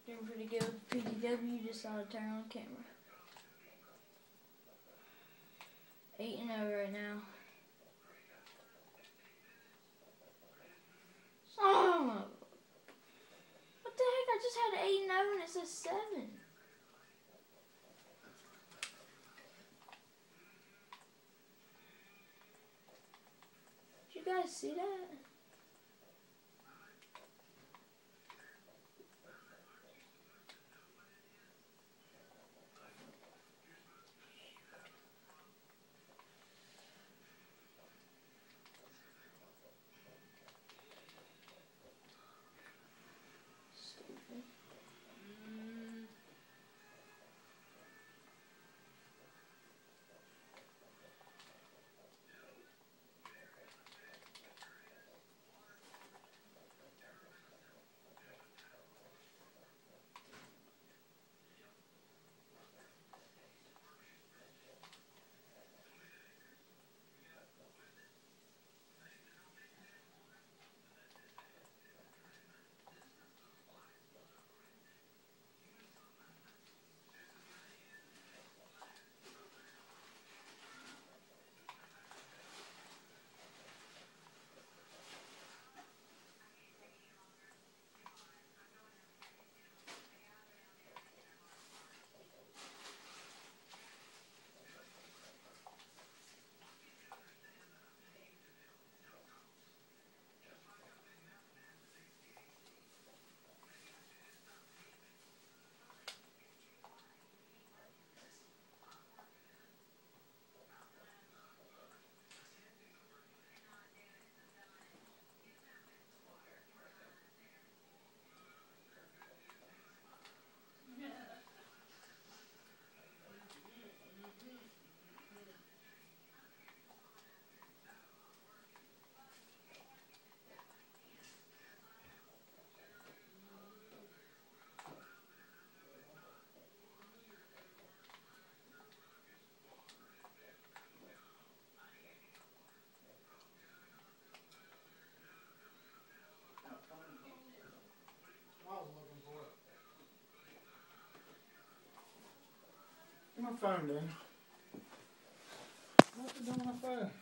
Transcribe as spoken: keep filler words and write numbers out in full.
Doing pretty good with P D W, just saw it turn on camera. eight and oh right now. Oh! What the heck? I just had eight and oh and it says seven. Did you guys see that? My phone, then. What's it doing on my phone?